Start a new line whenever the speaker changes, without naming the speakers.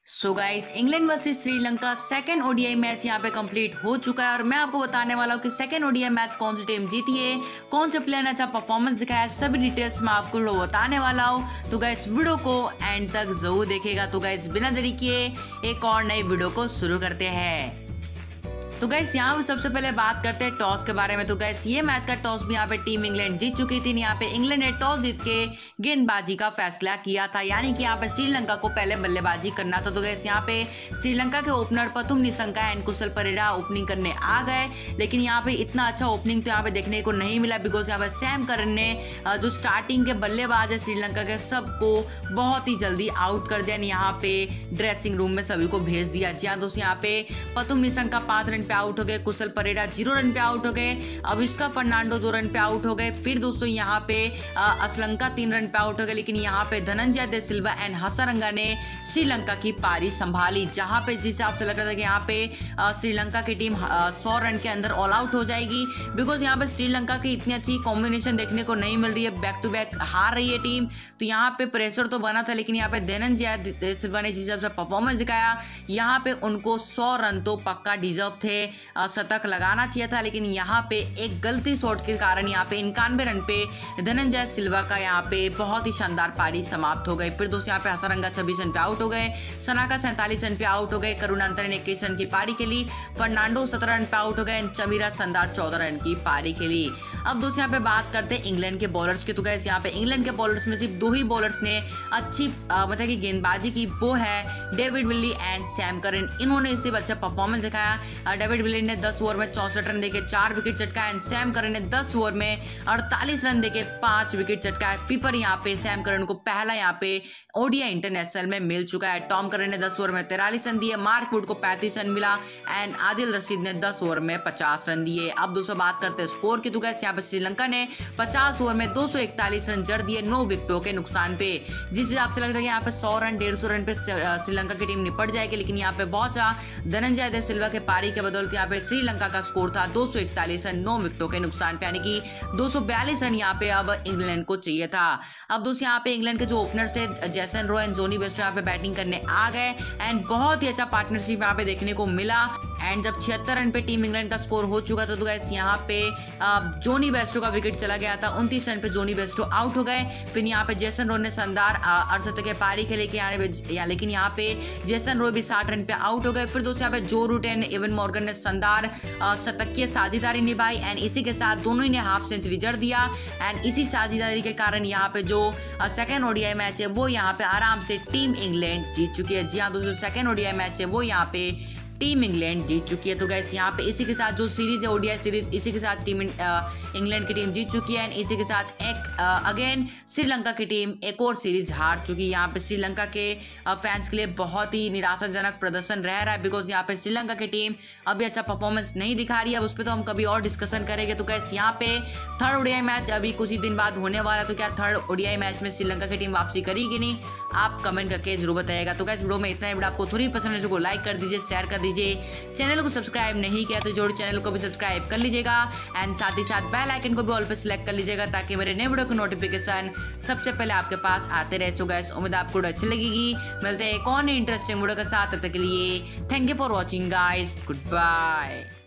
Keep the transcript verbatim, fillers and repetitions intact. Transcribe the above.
सो guys, England versus Sri Lanka second ODI match यहाँ पे complete हो चुका है और मैं आपको बताने वाला हूँ कि सेकेंड ओडीआई मैच कौन सी टीम जीती है, कौन से प्लेयर ने अच्छा परफॉर्मेंस दिखाया है, सभी डिटेल्स मैं आपको बताने वाला हूँ। तो गाइस वीडियो को एंड तक जरूर देखिएगा। तो गाइस बिना देरी किए एक और नई वीडियो को शुरू करते हैं। तो गाइस यहाँ पे सबसे पहले बात करते हैं टॉस के बारे में। तो गाइस ये मैच का टॉस भी यहाँ पे टीम इंग्लैंड जीत चुकी थी। यहाँ पे इंग्लैंड ने टॉस जीत के गेंदबाजी का फैसला किया था, यानी कि यहाँ पे श्रीलंका को पहले बल्लेबाजी करना था। तो गाइस यहाँ पे श्रीलंका के opener Pathum Nissanka and Kusal Perera opening करने आ गए, लेकिन यहाँ पे इतना अच्छा ओपनिंग तो यहाँ पे देखने को नहीं मिला, बिकॉज यहाँ पे सैम करन ने जो स्टार्टिंग के बल्लेबाज है श्रीलंका के सबको बहुत ही जल्दी आउट कर दिया। यहाँ पे ड्रेसिंग रूम में सभी को भेज दिया। जी हाँ दोस्तों, यहाँ पे पथुम निशंका पांच रन पे आउट हो गए, कुशल परेरा जीरो रन पे आउट हो गए, अविष्का फर्नांडो दो रन पे आउट हो गए। फिर दोस्तों यहाँ पे असलंका तीन रन पे आउट हो गए, लेकिन यहाँ पे धनंजय दे सिल्वा एंड हसरंगा ने श्रीलंका की पारी संभाली, जहां पे जिस हिसाब से लग रहा था कि यहाँ पे श्रीलंका की टीम सौ रन के अंदर ऑल आउट हो जाएगी, बिकॉज यहाँ पे श्रीलंका की इतनी अच्छी कॉम्बिनेशन देखने को नहीं मिल रही है, बैक टू बैक हार रही है टीम। तो यहाँ पे प्रेशर तो बना था, लेकिन यहाँ पे धनंजय दे सिल्वा ने जिस हिसाब से परफॉर्मेंस दिखाया, यहाँ पे उनको सौ रन तो पक्का डिजर्व थे, शतक लगाना चाहिए था, लेकिन यहाँ पे एक गलती शॉट के कारण यहाँ पे इक्यानवे रन पे धनंजय सिल्वा का यहाँ पे बहुत ही शानदार पारी समाप्त हो गई। फिर दोस्तों यहाँ पे हसरंगा छब्बीस रन पे आउट हो गए, सनाका सैंतालीस रन पे आउट हो गए, करुणांतर ने इक्कीस रन की पारी खेली, फर्नांडो सत्रह रन पे आउट हो गए, चमीरा शानदार चौदह रन की पारी खेली। अब दोस्तों यहाँ पे बात करते हैं इंग्लैंड के बॉलर्स की। तो गैस यहाँ पे इंग्लैंड के बॉलर्स में सिर्फ दो ही बॉलर्स ने अच्छी मतलब कि गेंदबाजी की, वो है David Willey and Sam Curran. इन्होंने सिर्फ अच्छा परफॉर्मेंस दिखाया। डेविड विली ने दस ओवर में चौसठ रन देके चार विकेट चटकाए एंड सैम करन ने दस ओवर में अड़तालीस रन देके पांच विकेट चटकाए। फीफर यहाँ पे सैम करन को पहला यहाँ पे ओडीआई इंटरनेशनल में मिल चुका है। टॉम करन ने दस ओवर में तिरालीस रन दिए, मार्क वुड को पैंतीस रन मिला एंड आदिल रशीद ने दस ओवर में पचास रन दिए। अब दोस्तों बात करते हैं स्कोर की। तो गैस यहाँ पे श्रीलंका ने पचास ओवर में दो सौ इकतालीस रन जड़ दिए नौ विकेटों के नुकसान पे। जिस हिसाब से लगता है कि यहाँ पे सौ रन डेढ़ सौ रन पे श्रीलंका की टीम निपट जाएगी, लेकिन यहाँ पे पहुंचा धनंजय दे सिल्वा के पारी के बदौलत यहाँ पे श्रीलंका का स्कोर था दो सौ इकतालीस रन नौ विकेटों के नुकसान पे, यानी कि दो सौ बयालीस रन यहाँ पे अब इंग्लैंड को चाहिए था। अब दोस्तों यहाँ पे इंग्लैंड के जो ओपनर्स थे जैसन रो एंड जोनी बेस्टो यहाँ पे बैटिंग करने आ गए एंड बहुत ही अच्छा पार्टनरशिप यहाँ पे देखने को मिला। एंड जब छिहत्तर रन पे टीम इंग्लैंड का स्कोर हो चुका था, तो गाइस यहाँ पे जोनी बेस्टो का विकेट चला गया था, उनतीस रन पे जोनी बेस्टो आउट हो गए। फिर यहाँ पे जेसन रो ने शानदार अड़सठ के पारी खेले के यहाँ, लेकिन यहाँ पे जेसन रो भी साठ रन पे आउट हो गए। फिर दोस्तों यहाँ पे जो रूट एंड एवन मॉर्गन ने शानदार शतकीय साझेदारी निभाई एंड इसी के साथ दोनों ही ने हाफ सेंचुरी जड़ दिया एंड इसी साझेदारी के कारण यहाँ पे जो सेकेंड ओडीआई मैच है वो यहाँ पे आराम से टीम इंग्लैंड जीत चुकी है। जी हाँ दोस्तों, सेकेंड ओडीआई मैच है वो यहाँ पे टीम इंग्लैंड जीत चुकी है। तो गैस यहाँ पे इसी के साथ जो सीरीज है ओडीआई सीरीज, इसी के साथ टीम इंग्लैंड की टीम जीत चुकी है एंड इसी के साथ एक अगेन श्रीलंका की टीम एक और सीरीज हार चुकी है। यहाँ पे श्रीलंका के फैंस के लिए बहुत ही निराशाजनक प्रदर्शन रह रहा है, बिकॉज यहाँ पे श्रीलंका की टीम अभी अच्छा परफॉर्मेंस नहीं दिखा रही है। अब उस पर तो हम कभी और डिस्कशन करेंगे। तो गैस यहाँ पे थर्ड ओडीआई मैच अभी कुछ ही दिन बाद होने वाला है, तो क्या थर्ड ओडीआई मैच में श्रीलंका की टीम वापसी करेगी नहीं, आप कमेंट करके जरूर बताइएगा। तो गैस वीडियो में इतना ही। वीडियो आपको थोड़ी पसंद है तो लाइक कर दीजिए, शेयर कर दीजिए, चैनल को सब्सक्राइब नहीं किया तो जोड़ चैनल को भी सब्सक्राइब कर लीजिएगा एंड साथ ही साथ बेल आइकन को भी ऑल पे सिलेक्ट कर लीजिएगा, ताकि मेरे नए वीडियो की नोटिफिकेशन सबसे पहले आपके पास आते रहे। सो गाइस, उम्मीद आपको अच्छी लगेगी। मिलते हैं एक और इंटरेस्टिंग वीडियो के साथ, तब तक के लिए thank you for watching guys, good bye.